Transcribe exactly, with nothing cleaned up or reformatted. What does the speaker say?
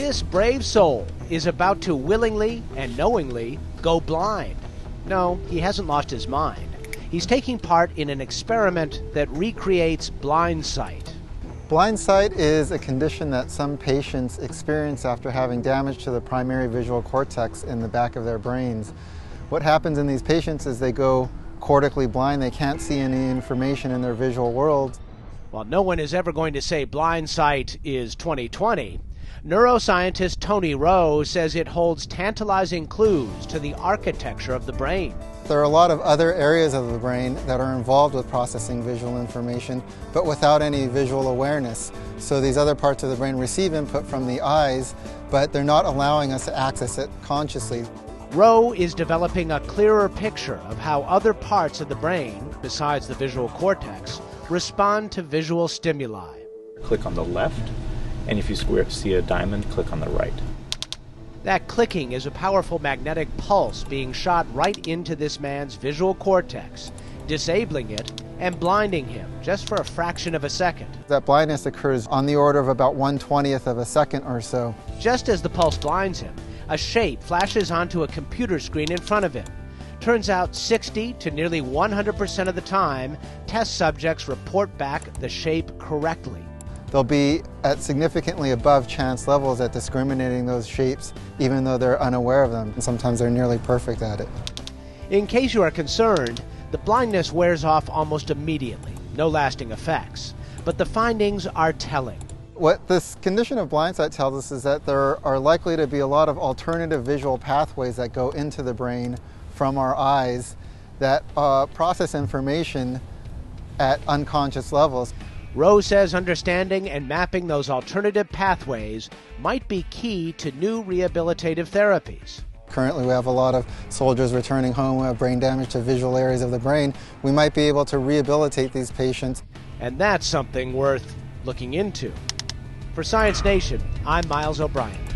This brave soul is about to willingly and knowingly go blind. No, he hasn't lost his mind. He's taking part in an experiment that recreates blindsight. Blindsight is a condition that some patients experience after having damage to the primary visual cortex in the back of their brains. What happens in these patients is they go cortically blind. They can't see any information in their visual world. While no one is ever going to say blindsight is twenty twenty, neuroscientist Tony Rowe says it holds tantalizing clues to the architecture of the brain. There are a lot of other areas of the brain that are involved with processing visual information, but without any visual awareness. So these other parts of the brain receive input from the eyes, but they're not allowing us to access it consciously. Rowe is developing a clearer picture of how other parts of the brain, besides the visual cortex, respond to visual stimuli. Click on the left, and if you square, see a diamond, click on the right. That clicking is a powerful magnetic pulse being shot right into this man's visual cortex, disabling it and blinding him just for a fraction of a second. That blindness occurs on the order of about one twentieth of a second or so. Just as the pulse blinds him, a shape flashes onto a computer screen in front of him. Turns out sixty to nearly one hundred percent of the time, test subjects report back the shape correctly. They'll be at significantly above chance levels at discriminating those shapes, even though they're unaware of them. And sometimes they're nearly perfect at it. In case you are concerned, the blindness wears off almost immediately, no lasting effects. But the findings are telling. What this condition of blindsight tells us is that there are likely to be a lot of alternative visual pathways that go into the brain from our eyes that uh, process information at unconscious levels. Rowe says understanding and mapping those alternative pathways might be key to new rehabilitative therapies. Currently we have a lot of soldiers returning home who have brain damage to visual areas of the brain. We might be able to rehabilitate these patients. And that's something worth looking into. For Science Nation, I'm Miles O'Brien.